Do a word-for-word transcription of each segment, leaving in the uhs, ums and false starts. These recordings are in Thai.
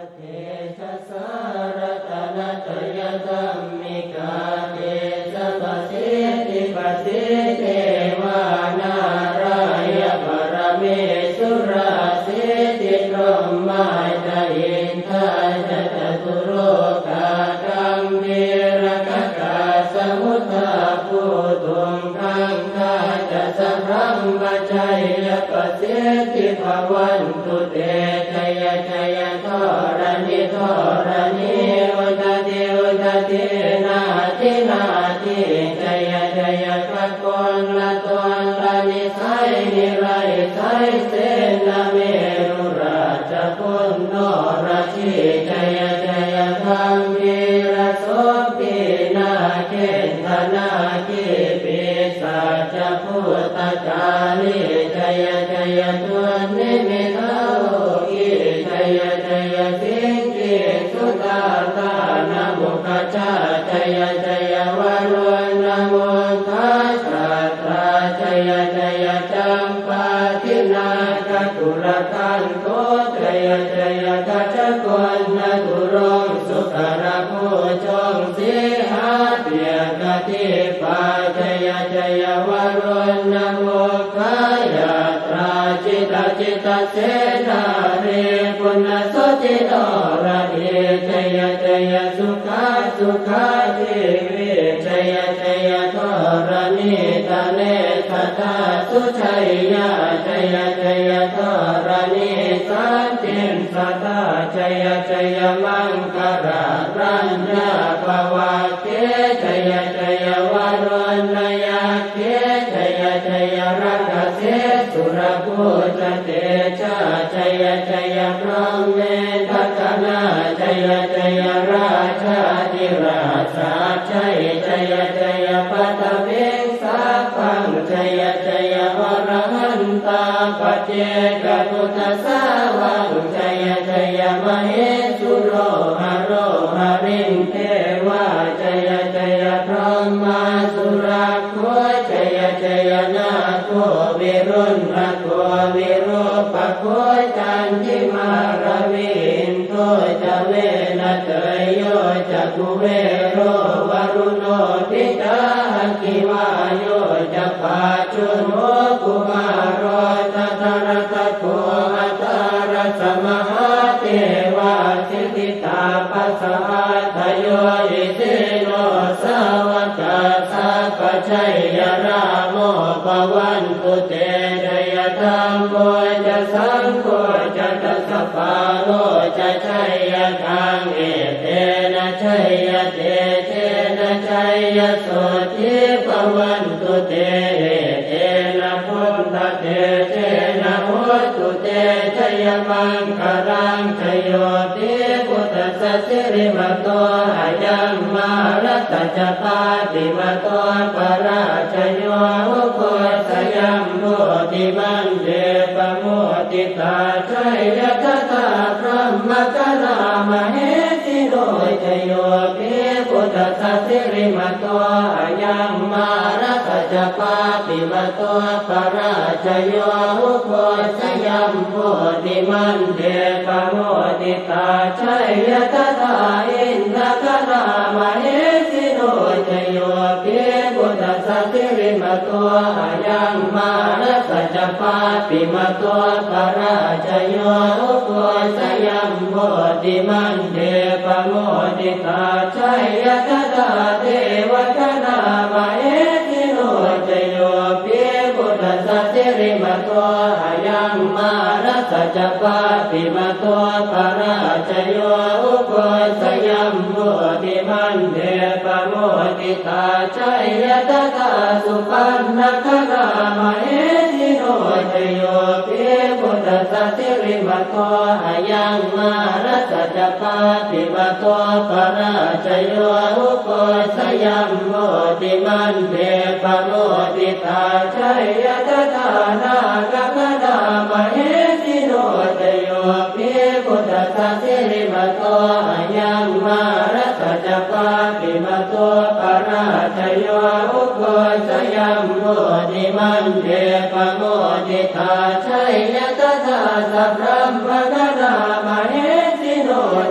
เทชะสารตนะตยธรรมิกาเทสะปะสิทิปะสิเทวานารายะปรเมสุราสิทิพรหมาจาอินทาจะจตุโลกากัมพีรกกาสมุทธาภูตุงคังคาจะสัพพัมมชัยยะปะสิทิภวันตุเตชยชยทรณิทรณิอุตติอุตตินาทินาทิชยชยพระกลละตนละนิสัยนิไรสัยเสนาเมรุราชพุนโนราชิชยชยธรรมวีรโสปีนาเกณฑนาคิปิสัจพุทธกาลิชยชยตุนิมิตาโลกิชยชยสิงกิสุตาตานามุขจาชยชยวรุณโมทัสสะตราชยชยจัมปาทินาคตุลคันโตชยชยกัจจกวนนะตุรงสุขระโพชงสิหาเปียกติปาชยชยวรุณโมคายาตราจิตจิตเสนาเรปุณสุจิตระเอชยชยสุขาสุขาทิวิชยชยทรณิตาเนคตาสุชัยยาชยชยทรณิสันติสตาชยชยมังคารารัญญาภวะเกชยชยวรุณยาเกชยชยรักเสสุรภูจเตชะชยชยพรหมเมธกนาชยชยราชาธิราชาชัยชยชยปัตเวงสาพังชยชยวรหันตาปเจกพุทธสาวังชยชยมเหสุโรหโรหริงเทวาชยชยพรหมาสุราโคชยชยนาโควิรุณระโควิรูปโคจันทิมารวินโทจะเวนะเตยโยจะกุเวโรวรุโนทิตาคิวาโยจะปาจุโนกุมารโรตัตระตะโคอัตารสมหาเทวาสิทธิตาปัสสะทโยอิสิโนสาวกาสัพชัยยราโมปวันตุเตชยธรรมโมจะสังโฆจะตัสสะปาโลจะชัยยะคังเอเตนะชัยยะเตเตนะชัยยะโสทิปวันตุเตเตนะพุทธเตเตนะโหตุเตชยมังคารังชโยติพุทธสัสสิริมโตอายัมมารัตจปาติมโตปราชโยอุปสยัมโมติมันเดปโมติตาชัยยะตถาพรหมกนามเหติโรชโยติพุทธสัสสิริมโตอายัมมารัตจปาติมโตปราชโยอุปสยัมโมติมันเดปโมติตาชัยยะตถาอินทกนามเหติโรชโยติพุทธสัสสิริมโตอายัมมารัตจปาติมโตปราชโยอุปสยัมโมติมันเดปโมติตาชัยยะตถาเทวกนามเหติโรชโยติพุทธสัสสิริมโตอายัมมารัตจปาติมโตปราชโยอุปสยัมโมติมันเดปโมติตาชัยยะตถาสุปันนครามเหติโรชโยติพุทธสัสสิริมโตอายัมมารัตจปาติมโตปราชโยอุปสยัมโมติมันเดปโมติตาชัยยะตถานาคคณามเหติโรชโยติพุทธสัสสิริมโตอายัมมารัตจปาติมโตปราชโยอุปสยัมโมติมันเดปโมติตาชัยยะตถาสัพพะมะกนามเหติโร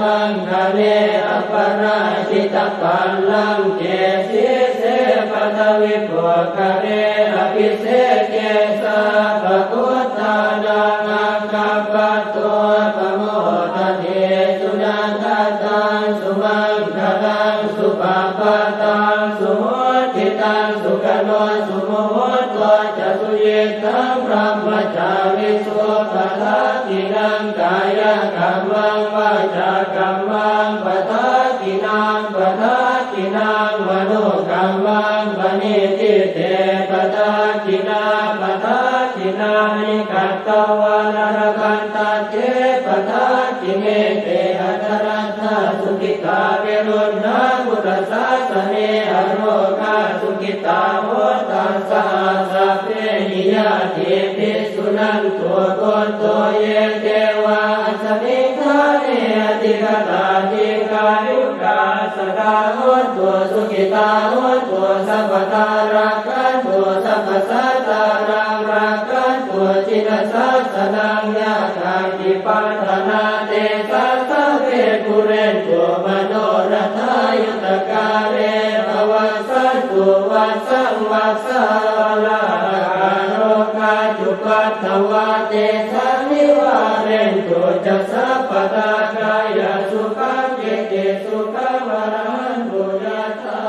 มังคะเนอปราชิตปัลลังเกสีเสปทวิปุคะเนอภิเศษเกสาภกุตตานังอาคัปปะตัวปโมทเทสุนันทตังสุมังคลังสุปปะตังสุโหติตังสุขโนสุโมโหตัวจะสุเยตังพระมจาริสุปทัสสินังกายกัมมังวาจากัมมังปทัสสินังปทัสสินังมโนกัมมังปณิทิเตปทัสสินาปทัสสินานิกัตตวานรคันตเจปทัสสิเมเตอัตรัตถสุขิตาเวรุณนาพุทธศาสเนอโรคาสุขิตาโหตัสสะสัพเพหิยาติภิกษุนันตุโกนโตเยเทวาสมิงทาเนอติกตาติกายุกาสดาโหตุสุขิตาโหตุสัพพทารักขันตุสัพพสัตตารังรักขันตุจิตสัสสนังยาคาติปัฏฐานาเตสัสสะเวปุเรนตุมโนรัฐายุตกาเรภวัสสันตุวัสสังวัสสาลาโรคาจุปัฏฐวาเตสันนิวาเรนตุจัสสะปะทากายสุขังเกติสุขังวรังบุญญา